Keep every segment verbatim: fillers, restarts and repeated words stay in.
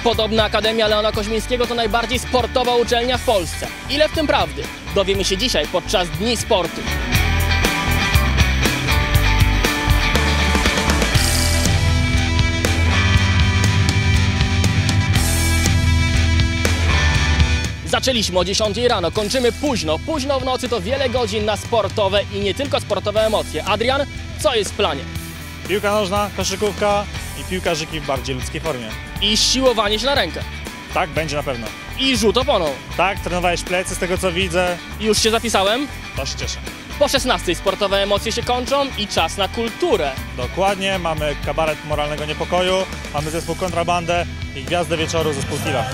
Podobna Akademia Leona Koźmińskiego to najbardziej sportowa uczelnia w Polsce. Ile w tym prawdy? Dowiemy się dzisiaj podczas Dni Sportu. Zaczęliśmy o dziesiątej rano, kończymy późno. Późno w nocy to wiele godzin na sportowe i nie tylko sportowe emocje. Adrian, co jest w planie? Piłka nożna, koszykówka i piłkarzyki w bardziej ludzkiej formie. I siłowanie się na rękę. Tak, będzie na pewno. I rzut oponą. Tak, trenowałeś plecy z tego co widzę. Już się zapisałem? To się cieszę. Po szesnastej sportowe emocje się kończą i czas na kulturę. Dokładnie, mamy kabaret moralnego niepokoju, mamy zespół Kontrabandę i gwiazdę wieczoru zespół Tila.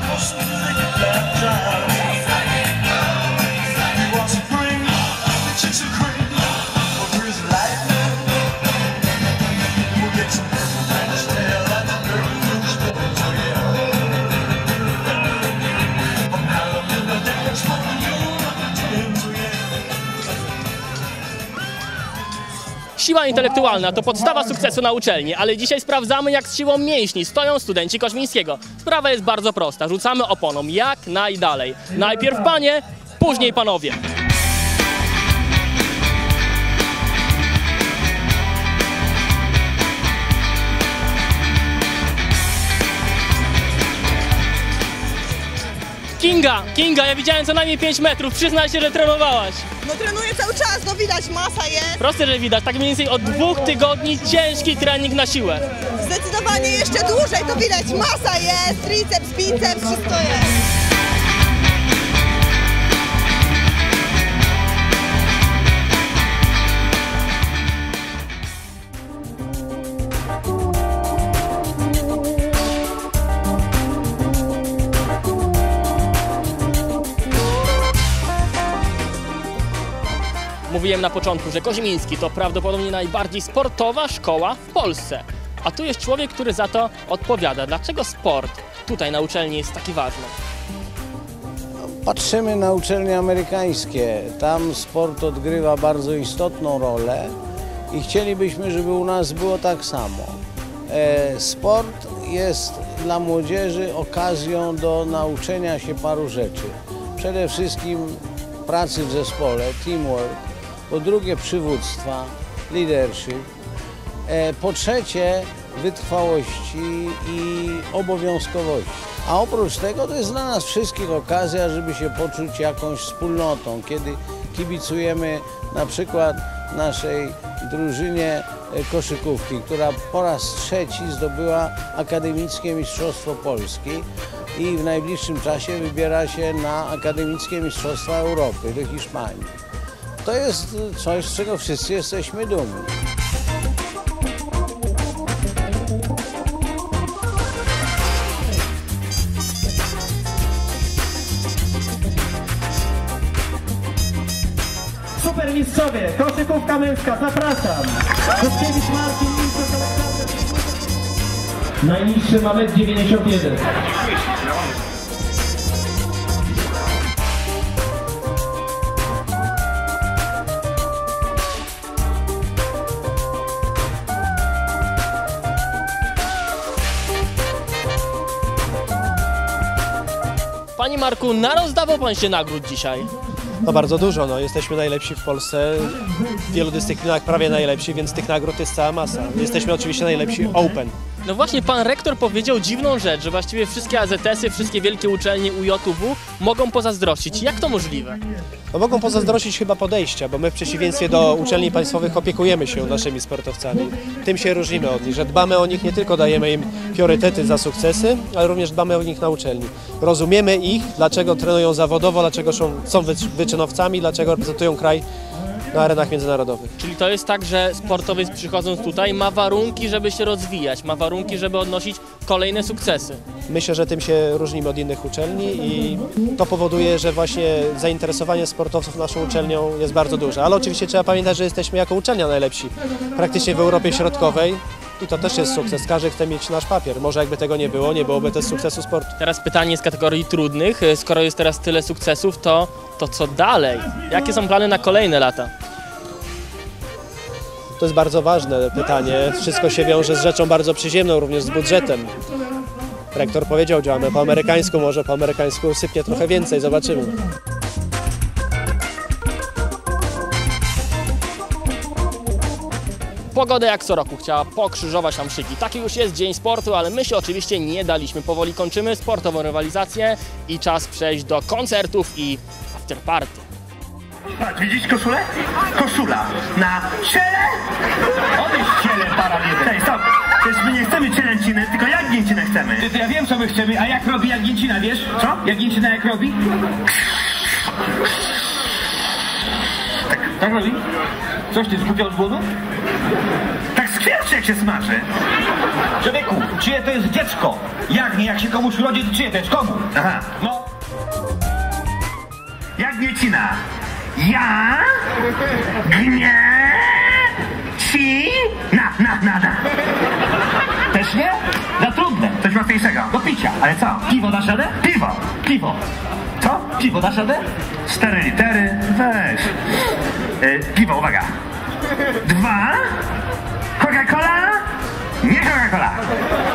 Siła intelektualna to podstawa sukcesu na uczelni, ale dzisiaj sprawdzamy, jak z siłą mięśni stoją studenci Koźmińskiego. Sprawa jest bardzo prosta, rzucamy oponą jak najdalej. Najpierw panie, później panowie. Kinga, Kinga, ja widziałem co najmniej pięć metrów, przyznaj się, że trenowałaś. No trenuję cały czas, no widać, masa jest. Proste, że widać, tak mniej więcej od dwóch tygodni ciężki trening na siłę. Zdecydowanie jeszcze dłużej, to widać, masa jest, triceps, biceps, wszystko jest. Mówiłem na początku, że Koźmiński to prawdopodobnie najbardziej sportowa szkoła w Polsce. A tu jest człowiek, który za to odpowiada. Dlaczego sport tutaj na uczelni jest taki ważny? Patrzymy na uczelnie amerykańskie. Tam sport odgrywa bardzo istotną rolę i chcielibyśmy, żeby u nas było tak samo. Sport jest dla młodzieży okazją do nauczenia się paru rzeczy. Przede wszystkim pracy w zespole, teamwork. Po drugie przywództwa, leadership. Po trzecie wytrwałości i obowiązkowości. A oprócz tego to jest dla nas wszystkich okazja, żeby się poczuć jakąś wspólnotą. Kiedy kibicujemy na przykład naszej drużynie koszykówki, która po raz trzeci zdobyła Akademickie Mistrzostwo Polski i w najbliższym czasie wybiera się na Akademickie Mistrzostwa Europy do Hiszpanii. To jest coś, z czego wszyscy jesteśmy dumni. Supermistrzowie, koszykówka męska, zapraszam. Dudkiewicz Marcin, najniższy ma metr dziewięćdziesiąt jeden. Panie Marku, narozdawał pan się nagród dzisiaj. No bardzo dużo, no. Jesteśmy najlepsi w Polsce, w wielu dyscyplinach prawie najlepsi, więc tych nagród jest cała masa. Jesteśmy oczywiście najlepsi open. No właśnie, pan rektor powiedział dziwną rzecz, że właściwie wszystkie A Z S y, wszystkie wielkie uczelnie U J W mogą pozazdrościć. Jak to możliwe? No mogą pozazdrościć chyba podejścia, bo my w przeciwieństwie do uczelni państwowych opiekujemy się naszymi sportowcami. Tym się różnimy od nich, że dbamy o nich, nie tylko dajemy im priorytety za sukcesy, ale również dbamy o nich na uczelni. Rozumiemy ich, dlaczego trenują zawodowo, dlaczego są, są wyczynowcami, dlaczego reprezentują kraj na arenach międzynarodowych. Czyli to jest tak, że sportowiec przychodząc tutaj ma warunki, żeby się rozwijać, ma warunki, żeby odnosić kolejne sukcesy. Myślę, że tym się różnimy od innych uczelni i to powoduje, że właśnie zainteresowanie sportowców naszą uczelnią jest bardzo duże. Ale oczywiście trzeba pamiętać, że jesteśmy jako uczelnia najlepsi praktycznie w Europie Środkowej. I to też jest sukces. Każdy chce mieć nasz papier. Może jakby tego nie było, nie byłoby też sukcesu sportu. Teraz pytanie z kategorii trudnych. Skoro jest teraz tyle sukcesów, to, to co dalej? Jakie są plany na kolejne lata? To jest bardzo ważne pytanie. Wszystko się wiąże z rzeczą bardzo przyziemną, również z budżetem. rektor powiedział, działamy po amerykańsku, może po amerykańsku sypnie trochę więcej, zobaczymy. Pogoda jak co roku chciała pokrzyżować nam szyki. Taki już jest dzień sportu, ale my się oczywiście nie daliśmy. Powoli kończymy sportową rywalizację i czas przejść do koncertów i afterparty. Patrz, widzisz koszulę? Koszula na ciele? Odejdź ciele, para jeden. Cześć, stop. Przecież my nie chcemy cielęciny, tylko jagnięcinę chcemy. Ty, to ja wiem, co my chcemy, a jak robi jagnięcina, wiesz? Co? Jagnięcina jak robi? Tak, Tak robi? Coś ty zgubiał z głodu? tak skwierczy, jak się smaży. Człowieku, czyje to jest dziecko? Jagnie, jak się komuś urodzi, to czyje to jest komu? Aha. No. Jagnięcina. Ja gnie ci na, na, na, na. Też nie? Za trudne. Coś łatwiejszego. Do picia. Ale co? Piwo dasz radę? Piwo. Piwo. Co? Piwo dasz radę? Cztery litery. Weź. E, piwo, uwaga. Dwa. Coca-Cola. Nie Coca-Cola.